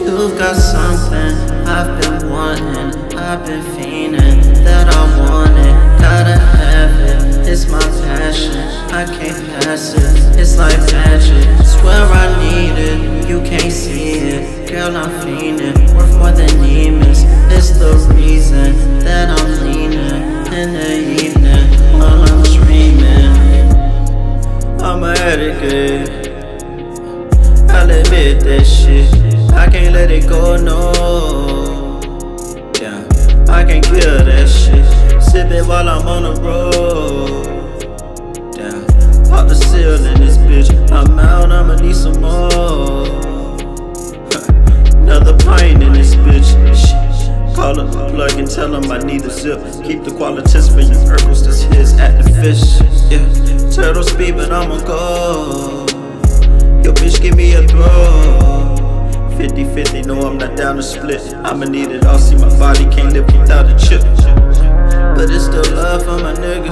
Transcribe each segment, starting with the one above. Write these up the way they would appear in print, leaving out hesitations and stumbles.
You've got something I've been wanting, I've been fiending that I want it. Gotta have it, it's my passion, I can't pass it. It's like magic, swear I need it, you can't see it. Girl, I'm fiending, worth more than demons. It's the reason that I'm leaning in the evening while I'm dreaming. I'm a addict, I'll admit that shit. I can't let it go, no. Yeah, I can't kill that shit. Sip it while I'm on the road. Yeah, pop the seal in this bitch. I'm out, I'ma need some more. Another pint in this bitch. Call up the plug and tell him I need a zip. Keep the qualities for your Urkels, that's his at the fish. Yeah, turtle speed, but I'ma go. Yo, bitch, give me a throw. 50-50, no, I'm not down to split. I'ma need it all, see my body can't live without a chip. But it's still love for my niggas.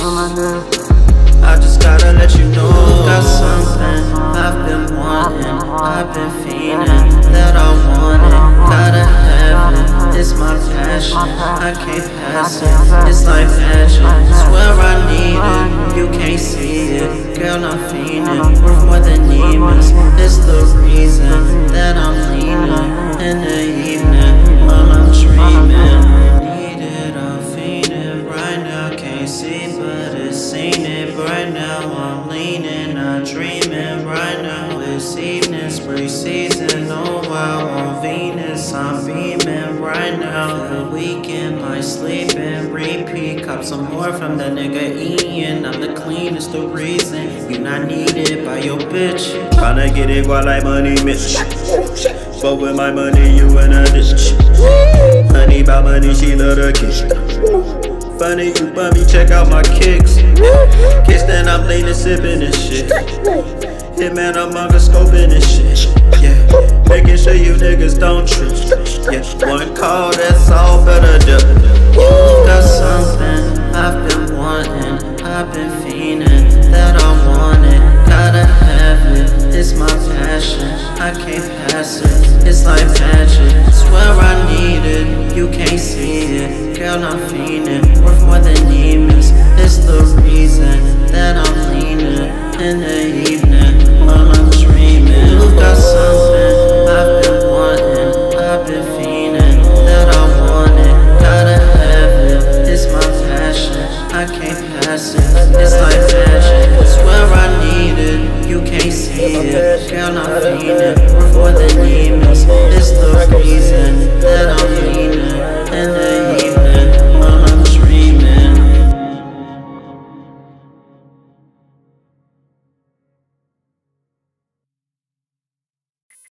I just gotta let you know. You've got something I've been wanting, I've been fiending that I want it. Gotta have it, it's my passion, I can't pass it. It's like magic, swear I need it, you can't see it. Girl, I'm fiending, worth more than demons. It's the reason that I'm leaning in the evening while I'm dreaming. Need it, I'm fiending right now, can't see but it's seen it right now. I'm leaning, I'm dreaming right now. It's evening, spring season, oh wow, on Venus, I'm beaming right now. The weekend, my sleeping, repeat, cop some more from the nigga Ian. I'm the cleanest, the reason you not needed by your bitch. Tryna get it while like money, Mitch. But with my money, you in a ditch. Honey about money, she love the kiss. Funny you bummy, check out my kicks. Kiss then I'm leaning, sipping and shit. Hitman, I'm scoping and shit. Yeah, making sure you niggas don't trip. Yeah, one call, that's all better do. You got something I've been wanting, I've been fiending that I want it. Gotta have it, it's my passion, I can't pass it. It's like magic, swear I need it, you can't see it. Girl, I'm fiending, worth more than demons. It's the reason that I'm leaning in the evening while I'm dreaming. You've got something I've been wanting, I've been fiending that I want it. Gotta have it, it's my passion, I can't pass it. It's like magic, swear I need it, you can't see it. Girl, I'm fiending, worth more than demons. It's the reason